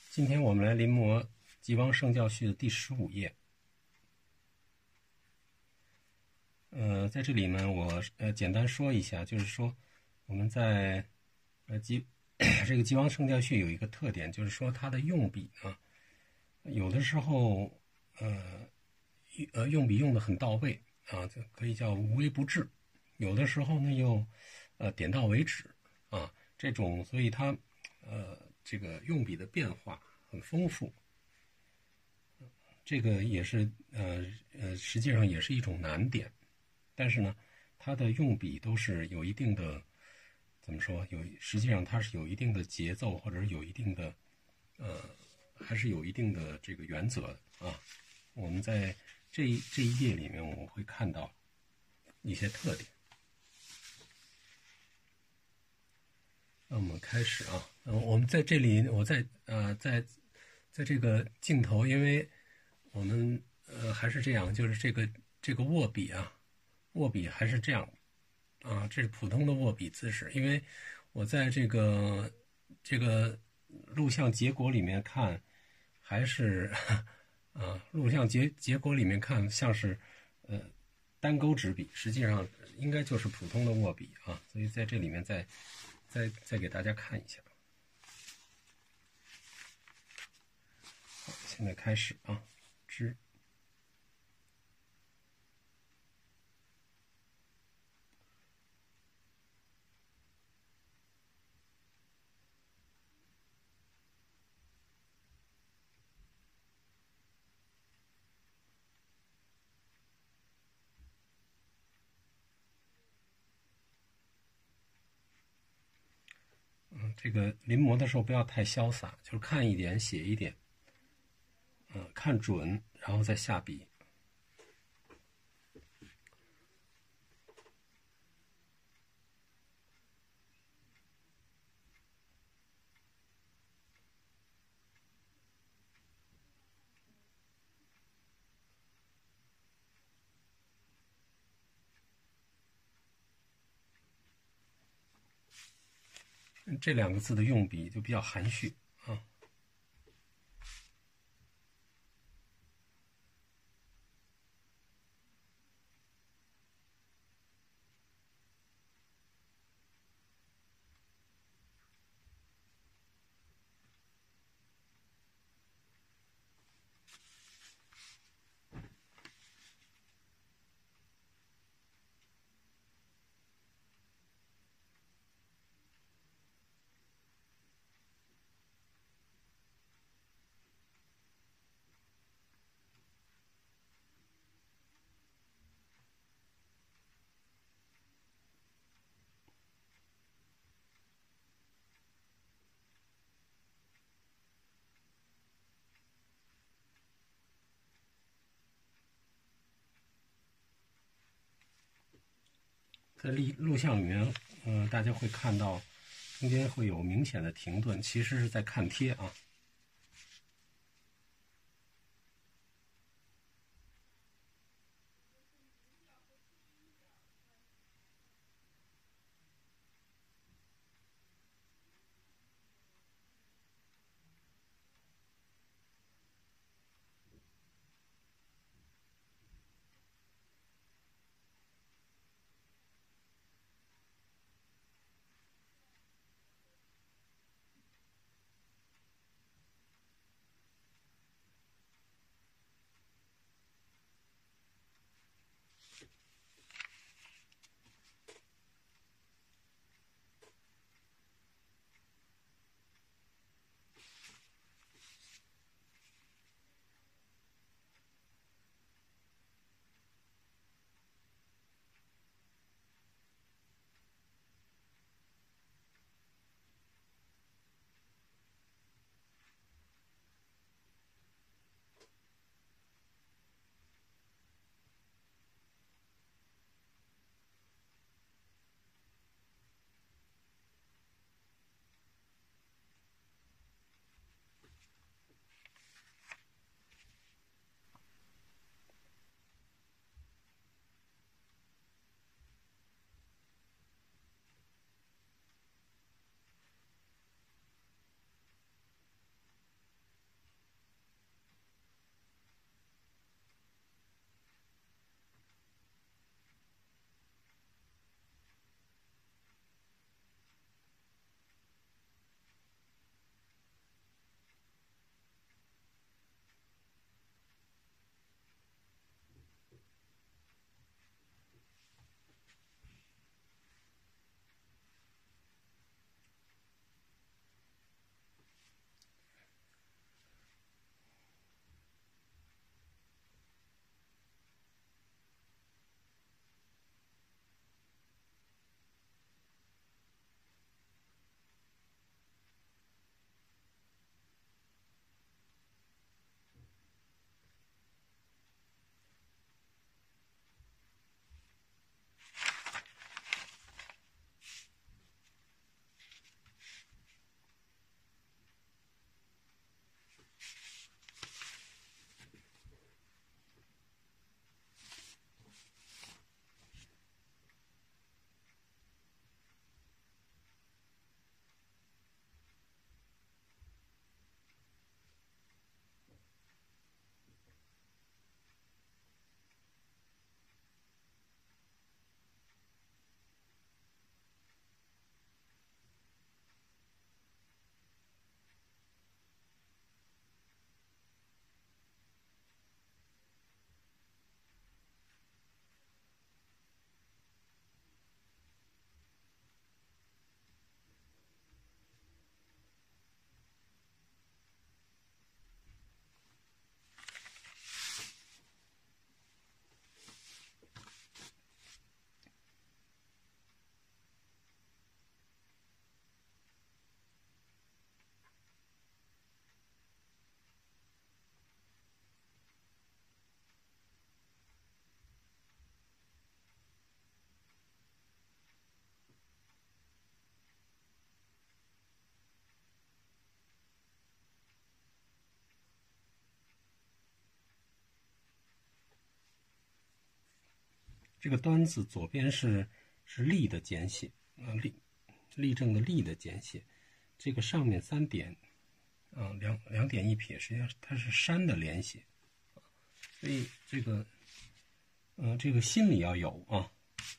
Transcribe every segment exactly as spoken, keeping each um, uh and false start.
今天我们来临摹《极王圣教序》的第十五页。呃，在这里呢，我呃简单说一下，就是说我们在呃极这个《极王圣教序》有一个特点，就是说它的用笔呢，有的时候呃呃用笔用的很到位啊，这可以叫无微不至；有的时候呢又呃点到为止啊，这种，所以它呃这个用笔的变化很丰富。这个也是呃呃实际上也是一种难点，但是呢，它的用笔都是有一定的怎么说？有实际上它是有一定的节奏，或者是有一定的呃还是有一定的这个原则的啊。我们在这一这一页里面，我们会看到一些特点。那我们开始啊，呃，我们在这里，我在呃在在这个镜头，因为我们呃还是这样，就是这个这个握笔啊，握笔还是这样啊，这是普通的握笔姿势。因为我在这个这个录像结果里面看，还是啊录像结结果里面看像是呃单钩执笔，实际上应该就是普通的握笔啊。所以在这里面再再再给大家看一下。好，现在开始啊，知。嗯，这个临摹的时候不要太潇洒，就是看一点写一点，嗯，看准然后再下笔。这两个字的用笔就比较含蓄啊。在录录像里面，嗯、呃，大家会看到中间会有明显的停顿，其实是在看贴啊。 这个端字左边是是立的简写啊，立立正的立的简写，这个上面三点啊两两点一撇，实际上它是山的连写，所以这个嗯、呃、这个心里要有啊。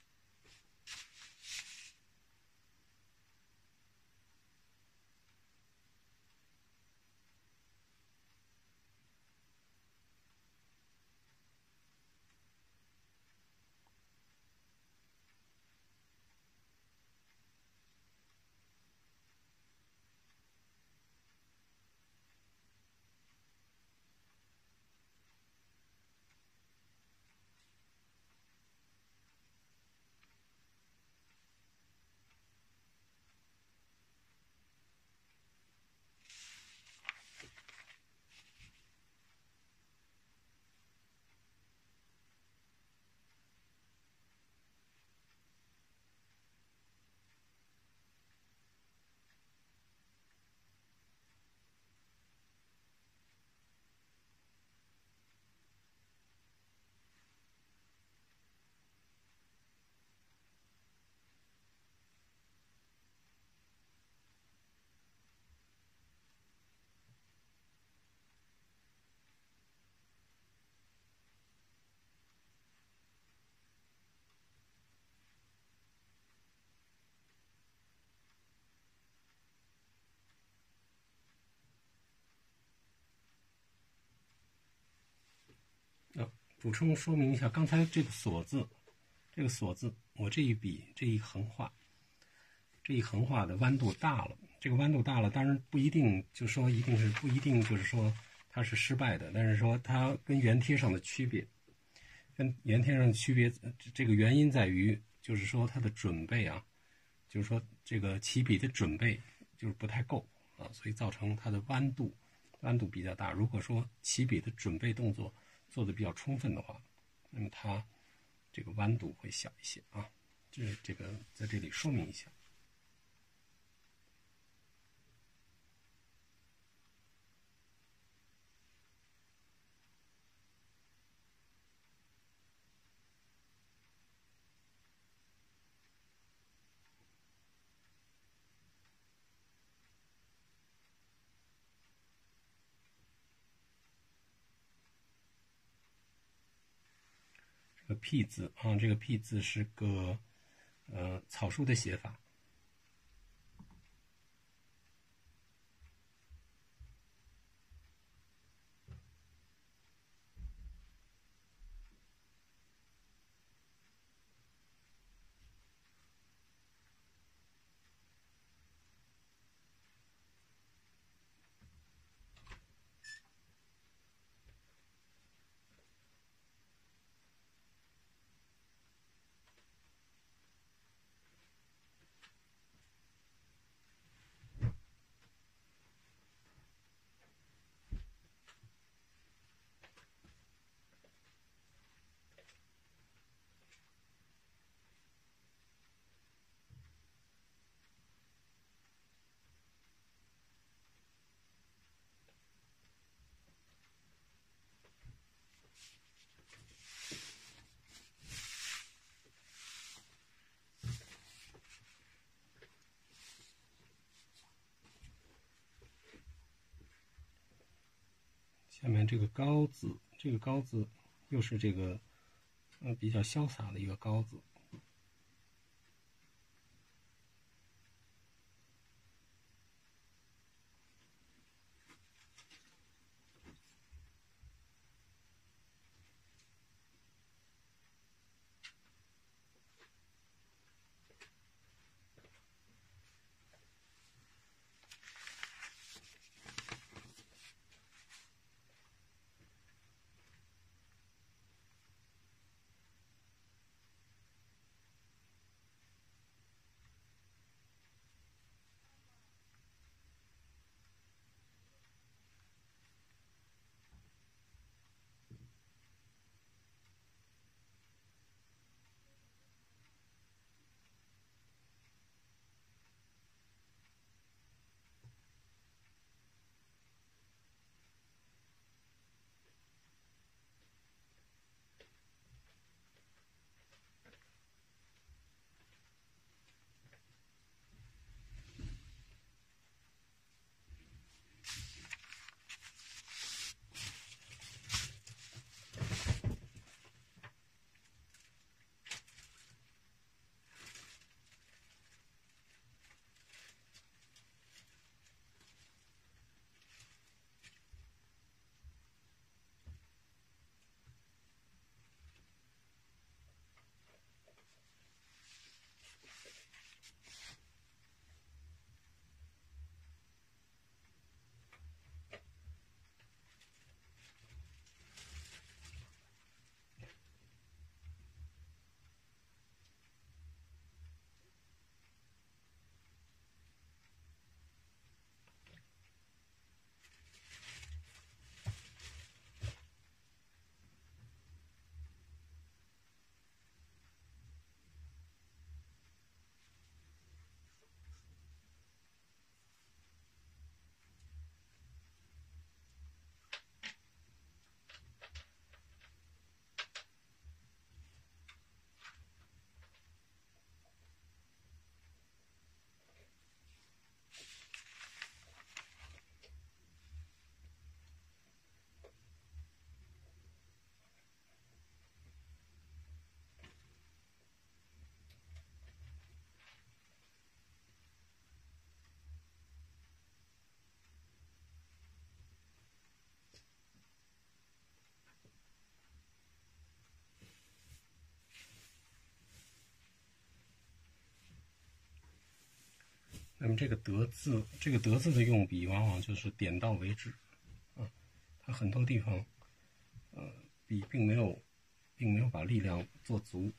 补充说明一下，刚才这个锁字，这个锁字，我这一笔这一横画，这一横画的弯度大了。这个弯度大了，当然不一定就说一定是不一定就是说它是失败的，但是说它跟原贴上的区别，跟原贴上的区别，这个原因在于就是说它的准备啊，就是说这个起笔的准备就是不太够啊，所以造成它的弯度弯度比较大。如果说起笔的准备动作做的比较充分的话，那么它这个弯度会小一些啊，这这个在这里说明一下。这个 P 字啊，这个 P 字是个呃草书的写法。下面这个高字，这个高字又是这个呃比较潇洒的一个高字。 那么这个得字，这个得字的用笔往往就是点到为止，啊，它很多地方，呃，笔并没有，并没有把力量做足。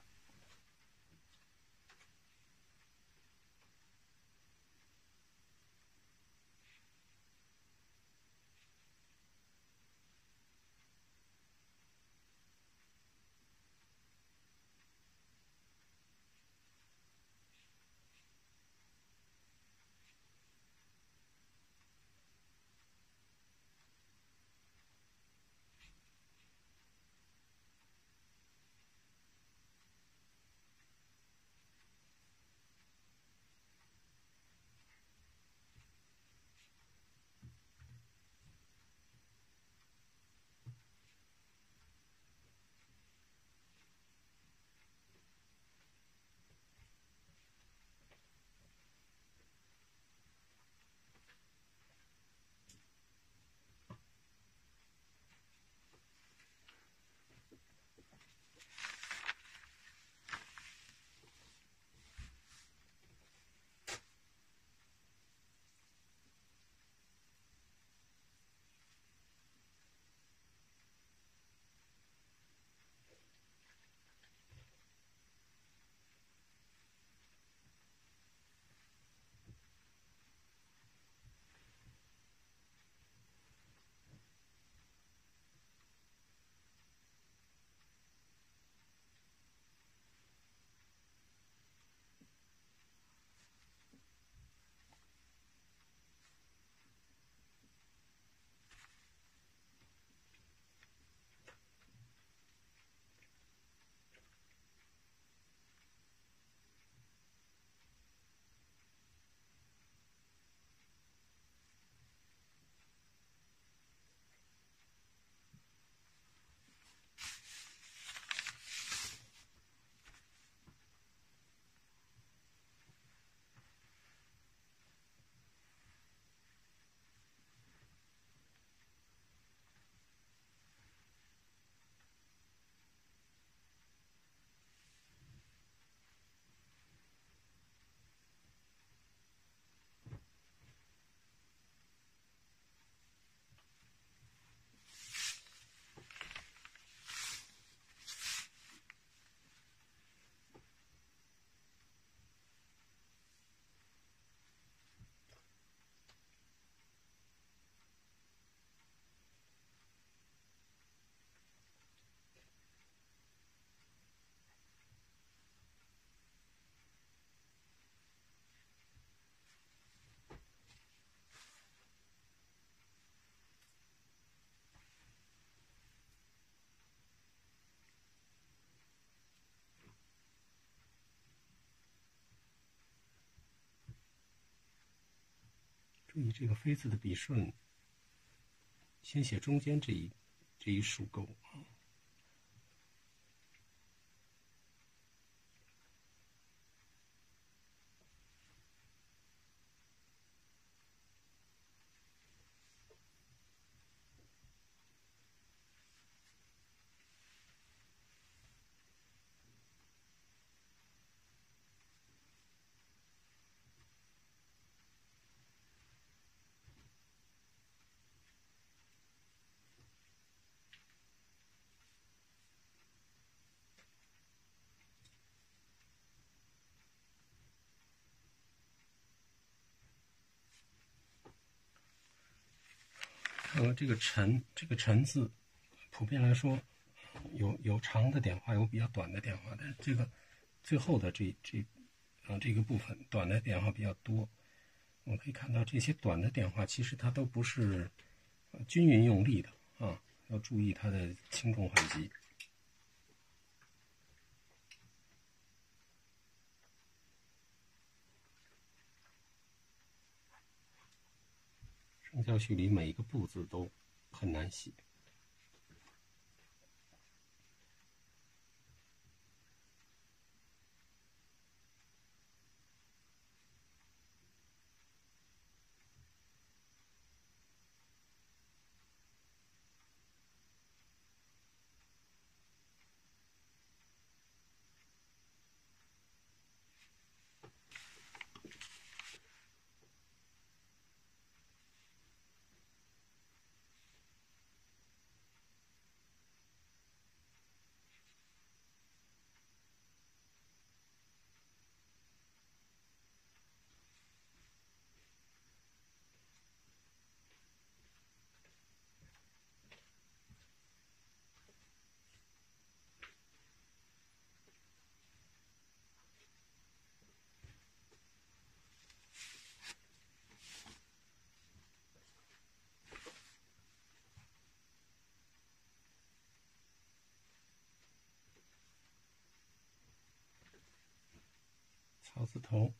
注意这个飞字的笔顺，先写中间这一这一竖钩啊。呃，这个陈这个陈字，普遍来说，有有长的点画，有比较短的点画，但是这个最后的这这啊、呃、这个部分短的点画比较多。我们可以看到这些短的点画，其实它都不是、呃、均匀用力的啊，要注意它的轻重缓急。上教序里每一个步字都很难写。 草字头。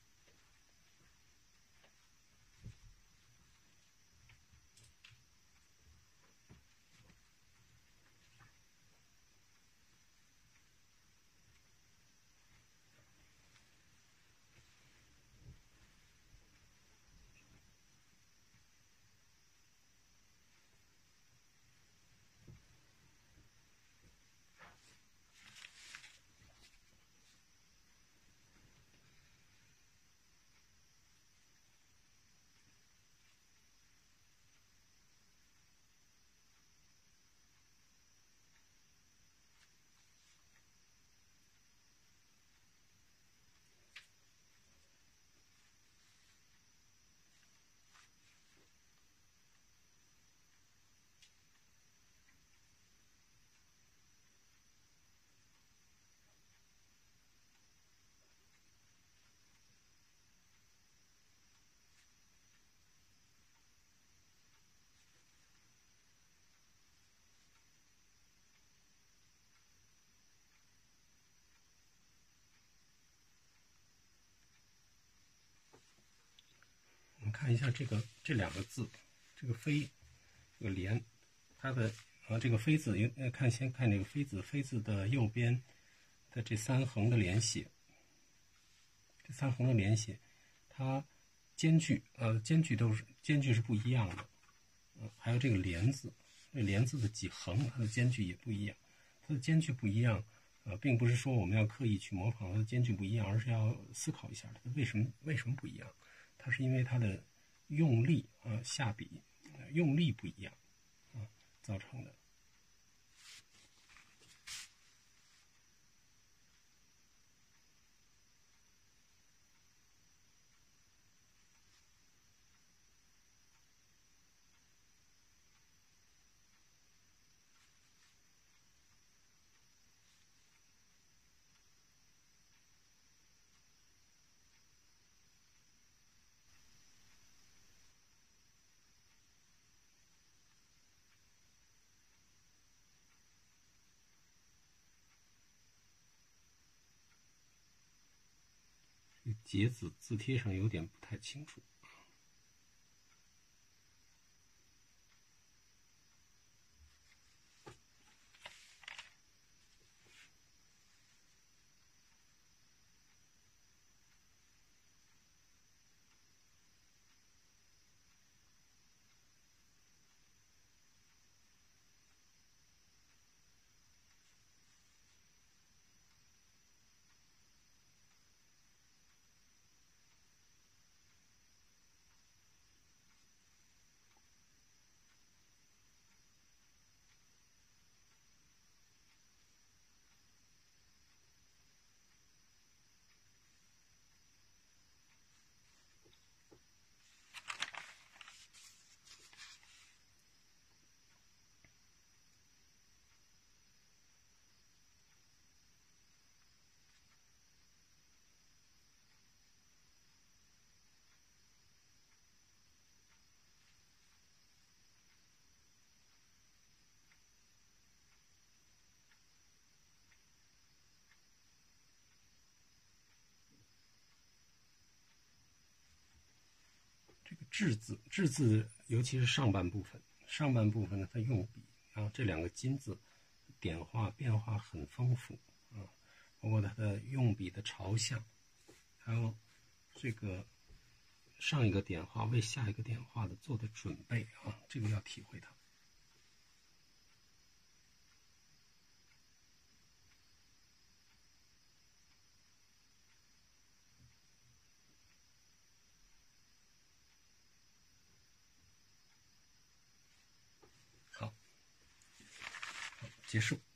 我们看一下这个这两个字，这个飞，这个连，它的啊这个飞字，呃看先看这个飞字，飞字的右边的这三横的连写，这三横的连写，它间距呃间距都是间距是不一样的，呃还有这个连字，这连字的几横它的间距也不一样，它的间距不一样。呃，并不是说我们要刻意去模仿它的间距不一样，而是要思考一下它为什么为什么不一样。它是因为它的用力啊、呃、下笔、呃、用力不一样啊、呃、造成的。节字字贴上有点不太清楚。这个至字，至字尤其是上半部分，上半部分呢，它用笔啊，这两个金字点画变化很丰富啊，包括它的用笔的朝向，还有这个上一个点画为下一个点画的做的准备啊，这个要体会它。好，好，结束。